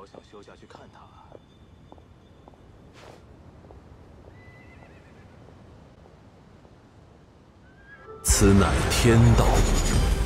好想休假去看他。 此乃天道。